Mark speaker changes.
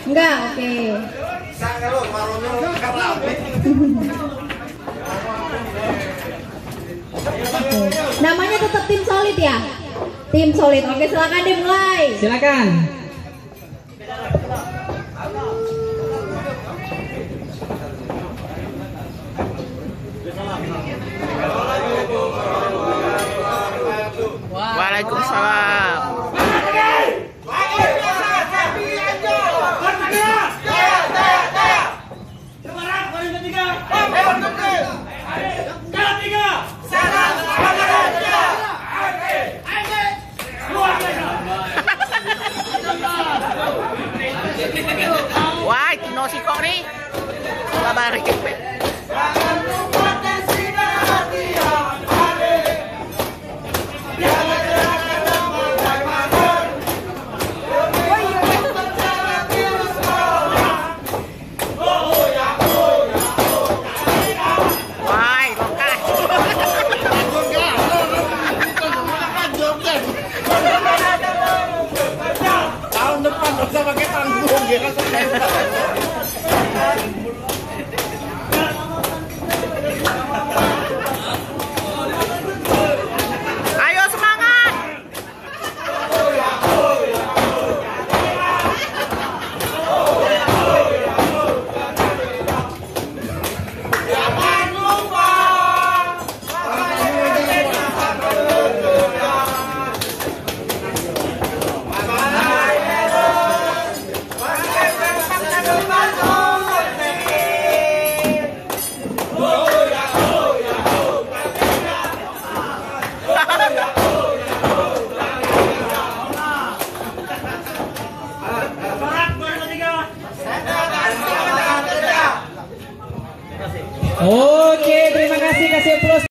Speaker 1: Enggak, oke. Namanya tetap tim solid ya? Tim solid. Oke, silakan dimulai.
Speaker 2: Silakan.
Speaker 3: Waalaikumsalam. Wah, Tino si kok nih. Sabar dikit.
Speaker 4: Tahun depan nggak usah pakai panggung ya kan.
Speaker 3: Ayo semangat.
Speaker 2: Oke, terima kasih, kasih aplaus.